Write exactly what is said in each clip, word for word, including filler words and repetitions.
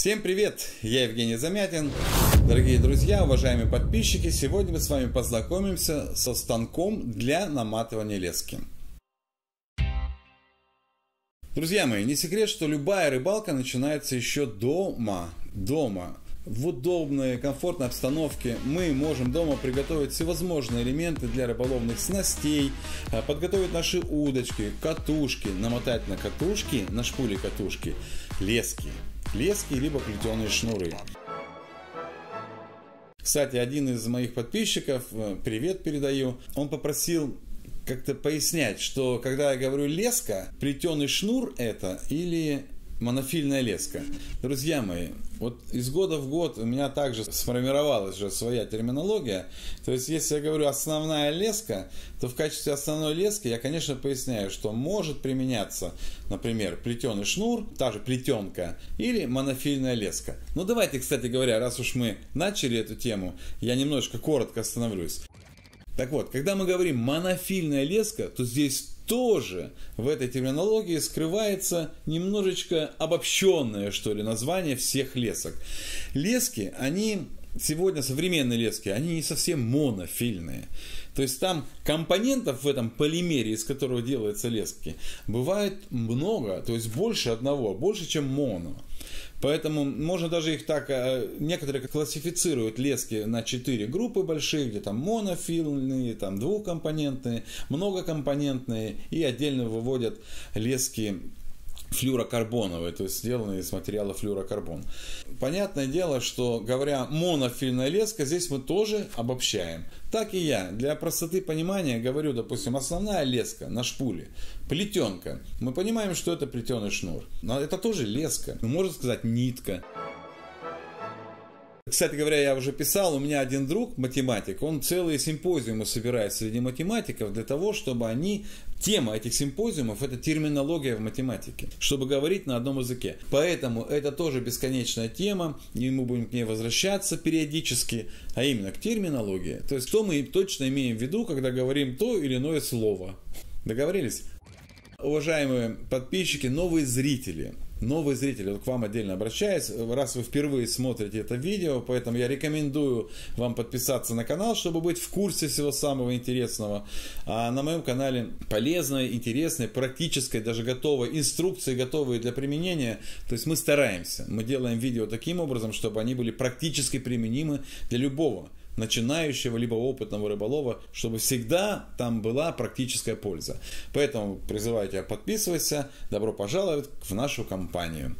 Всем привет! Я Евгений Замятин. Дорогие друзья, уважаемые подписчики, сегодня мы с вами познакомимся со станком для наматывания лески. Друзья мои, не секрет, что любая рыбалка начинается еще дома. Дома. В удобной, комфортной обстановке мы можем дома приготовить всевозможные элементы для рыболовных снастей, подготовить наши удочки, катушки, намотать на катушки, на шпули катушки, лески. Лески либо плетеные шнуры. Кстати, один из моих подписчиков, привет передаю, он попросил как-то пояснять, что когда я говорю леска, плетеный шнур это или монофильная леска. Друзья мои, вот из года в год у меня также сформировалась же своя терминология. То есть, если я говорю основная леска, то в качестве основной лески я, конечно, поясняю, что может применяться, например, плетеный шнур, та же плетенка, или монофильная леска. Ну, давайте, кстати говоря, раз уж мы начали эту тему, я немножко коротко остановлюсь. Так вот, когда мы говорим монофильная леска, то здесь тоже в этой терминологии скрывается немножечко обобщенное, что ли, название всех лесок. Лески, они, сегодня современные лески, они не совсем монофильные. То есть там компонентов в этом полимере, из которого делаются лески, бывает много, то есть больше одного, больше, чем моно. Поэтому можно даже их так, некоторые классифицируют лески на четыре группы большие, где там монофильные, там двухкомпонентные, многокомпонентные, и отдельно выводят лески флюрокарбоновые, то есть сделанные из материала флюрокарбон. Понятное дело, что говоря монофильная леска, здесь мы тоже обобщаем. Так и я, для простоты понимания говорю, допустим, основная леска на шпуле, плетенка. Мы понимаем, что это плетеный шнур, но это тоже леска, можно сказать нитка. Кстати говоря, я уже писал, у меня один друг, математик, он целые симпозиумы собирает среди математиков для того, чтобы они, тема этих симпозиумов, это терминология в математике, чтобы говорить на одном языке. Поэтому это тоже бесконечная тема, и мы будем к ней возвращаться периодически, а именно к терминологии. То есть, что мы точно имеем в виду, когда говорим то или иное слово. Договорились? Уважаемые подписчики, новые зрители. Новые зрители, к вам отдельно обращаюсь, раз вы впервые смотрите это видео, поэтому я рекомендую вам подписаться на канал, чтобы быть в курсе всего самого интересного. А на моем канале полезной, интересной, практической, даже готовой инструкции, готовые для применения. То есть мы стараемся, мы делаем видео таким образом, чтобы они были практически применимы для любого начинающего либо опытного рыболова, чтобы всегда там была практическая польза. Поэтому призываю тебя, подписывайся, добро пожаловать в нашу компанию.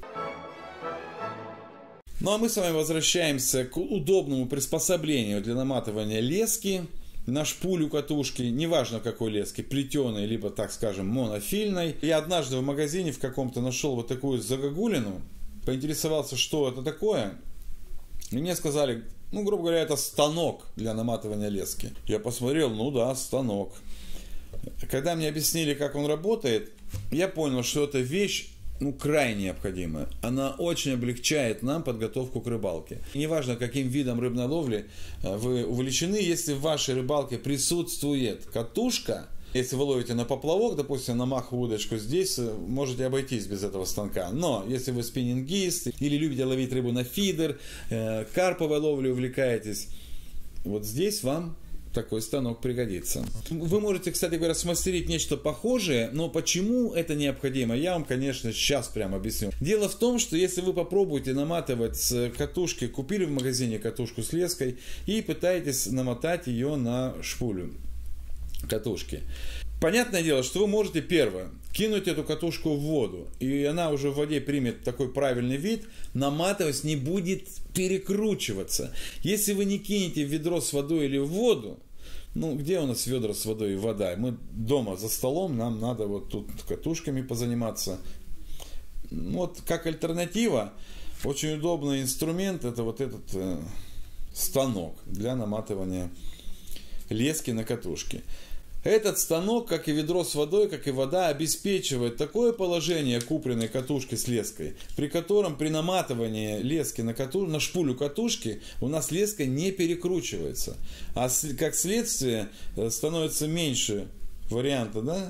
Ну а мы с вами возвращаемся к удобному приспособлению для наматывания лески на шпулю катушки, неважно какой лески, плетеной, либо, так скажем, монофильной. Я однажды в магазине в каком-то нашел вот такую загогулину, поинтересовался, что это такое, и мне сказали, ну, грубо говоря, это станок для наматывания лески. Я посмотрел, ну да, станок. Когда мне объяснили, как он работает, я понял, что эта вещь, ну, крайне необходимая. Она очень облегчает нам подготовку к рыбалке. Неважно, каким видом рыбной ловли вы увлечены, если в вашей рыбалке присутствует катушка, если вы ловите на поплавок, допустим, на маховую удочку, здесь можете обойтись без этого станка. Но если вы спиннингист или любите ловить рыбу на фидер, э, карповой ловлей увлекаетесь, вот здесь вам такой станок пригодится. Вы можете, кстати говоря, смастерить нечто похожее, но почему это необходимо, я вам, конечно, сейчас прямо объясню. Дело в том, что если вы попробуете наматывать с катушки, купили в магазине катушку с леской и пытаетесь намотать ее на шпулю катушки. Понятное дело, что вы можете, первое, кинуть эту катушку в воду, и она уже в воде примет такой правильный вид, наматывать не будет перекручиваться. Если вы не кинете в ведро с водой или в воду, ну, где у нас ведра с водой и вода? Мы дома за столом, нам надо вот тут катушками позаниматься. Вот как альтернатива, очень удобный инструмент, это вот этот э, станок для наматывания лески на катушке. Этот станок, как и ведро с водой, как и вода, обеспечивает такое положение купленной катушки с леской, при котором при наматывании лески на, кату... на шпулю катушки у нас леска не перекручивается. А как следствие становится меньше варианта, да,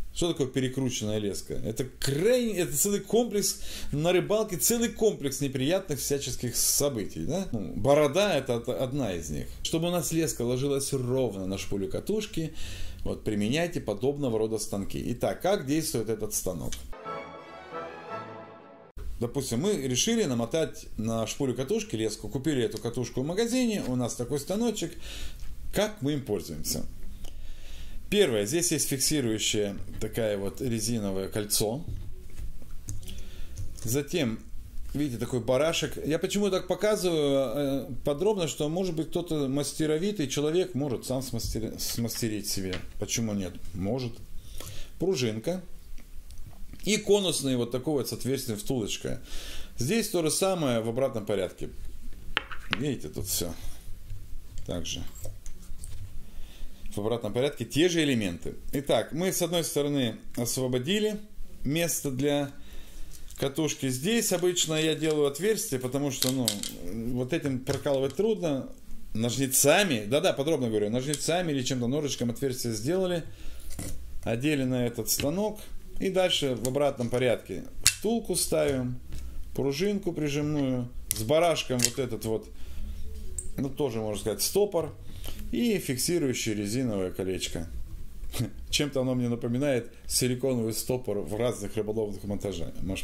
Что такое перекрученная леска? Это крайне, это целый комплекс на рыбалке, целый комплекс неприятных всяческих событий. Да? Ну, борода это одна из них. Чтобы у нас леска ложилась ровно на шпулю катушки, вот, применяйте подобного рода станки. Итак, как действует этот станок? Допустим, мы решили намотать на шпулю катушки леску, купили эту катушку в магазине, у нас такой станочек. Как мы им пользуемся? Первое, здесь есть фиксирующее такое вот резиновое кольцо. Затем, видите, такой барашек. Я почему так показываю подробно, что может быть кто-то мастеровитый человек может сам смастерить, смастерить себе. Почему нет? Может. Пружинка. И конусный вот такой вот с отверстием втулочка. Здесь то же самое в обратном порядке. Видите, тут все. Также. В обратном порядке те же элементы. Итак, мы с одной стороны освободили место для катушки. Здесь обычно я делаю отверстие, потому что ну, вот этим прокалывать трудно. Ножницами, да-да, подробно говорю, ножницами или чем-то ножичком отверстие сделали. Одели на этот станок. И дальше в обратном порядке втулку ставим, пружинку прижимную, с барашком вот этот вот, ну тоже можно сказать, стопор. И фиксирующее резиновое колечко. Чем-то оно мне напоминает силиконовый стопор в разных рыболовных монтажах.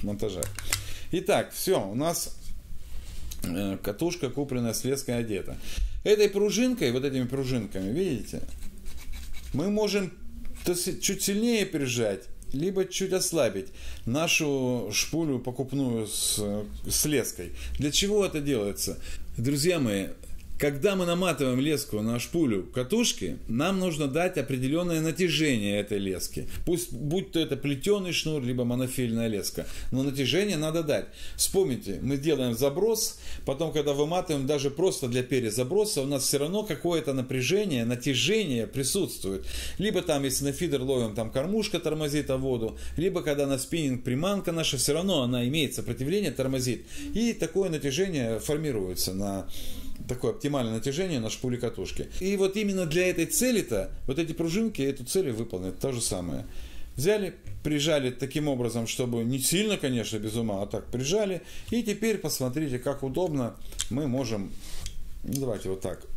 Итак, все, у нас катушка, купленная с леской, одета. Этой пружинкой, вот этими пружинками, видите, мы можем чуть сильнее прижать, либо чуть ослабить нашу шпулю покупную с, с леской. Для чего это делается? Друзья мои, когда мы наматываем леску на шпулю катушки, нам нужно дать определенное натяжение этой лески. Пусть будь то это плетеный шнур, либо монофильная леска. Но натяжение надо дать. Вспомните, мы делаем заброс, потом, когда выматываем, даже просто для перезаброса, у нас все равно какое-то напряжение, натяжение присутствует. Либо там, если на фидер ловим, там кормушка тормозит о воду, либо когда на спиннинг приманка наша, все равно она имеет сопротивление, тормозит. И такое натяжение формируется на... такое оптимальное натяжение на шпуле катушки. И вот именно для этой цели-то, вот эти пружинки эту цель выполняют. То же самое. Взяли, прижали таким образом, чтобы не сильно, конечно, без ума, а так прижали. И теперь посмотрите, как удобно мы можем... Давайте вот так.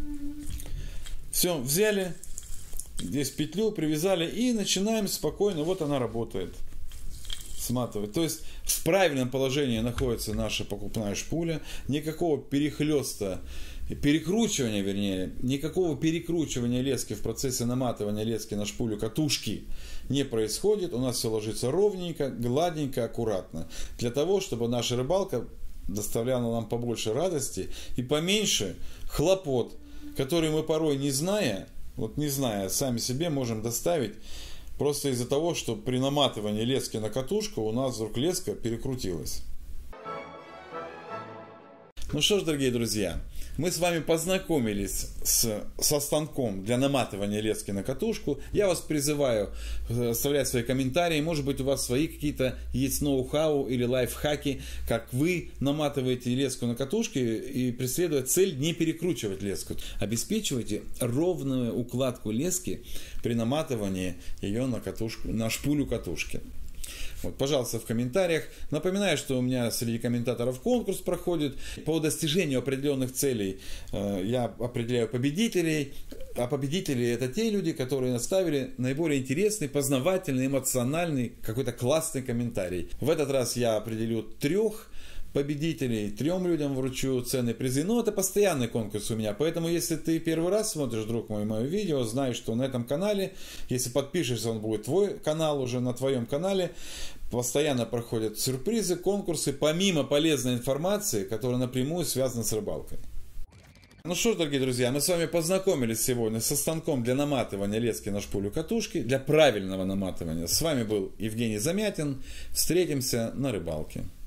Все, взяли, здесь петлю привязали и начинаем спокойно. Вот она работает. Сматывать. То есть в правильном положении находится наша покупная шпуля, никакого перехлеста, перекручивания, вернее, никакого перекручивания лески в процессе наматывания лески на шпулю катушки не происходит. У нас все ложится ровненько, гладненько, аккуратно. Для того, чтобы наша рыбалка доставляла нам побольше радости и поменьше хлопот, которые мы порой не зная, вот не зная, сами себе можем доставить. Просто из-за того, что при наматывании лески на катушку у нас вдруг леска перекрутилась. Ну что ж, дорогие друзья, мы с вами познакомились с, со станком для наматывания лески на катушку. Я вас призываю оставлять свои комментарии. Может быть, у вас свои какие-то есть ноу-хау или лайфхаки, как вы наматываете леску на катушке и преследуя цель не перекручивать леску. Обеспечивайте ровную укладку лески при наматывании ее на, катушку, на шпулю катушки. Вот, пожалуйста, в комментариях. Напоминаю, что у меня среди комментаторов конкурс проходит. По достижению определенных целей э, я определяю победителей. А победители — это те люди, которые оставили наиболее интересный, познавательный, эмоциональный, какой-то классный комментарий. В этот раз я определю трех победителей, трем людям вручу ценные призы. Но это постоянный конкурс у меня, поэтому если ты первый раз смотришь, друг мой, мое видео, знай, что на этом канале, если подпишешься, он будет твой канал, уже на твоем канале, постоянно проходят сюрпризы, конкурсы, помимо полезной информации, которая напрямую связана с рыбалкой. Ну что ж, дорогие друзья, мы с вами познакомились сегодня со станком для наматывания лески на шпулю катушки, для правильного наматывания. С вами был Евгений Замятин. Встретимся на рыбалке.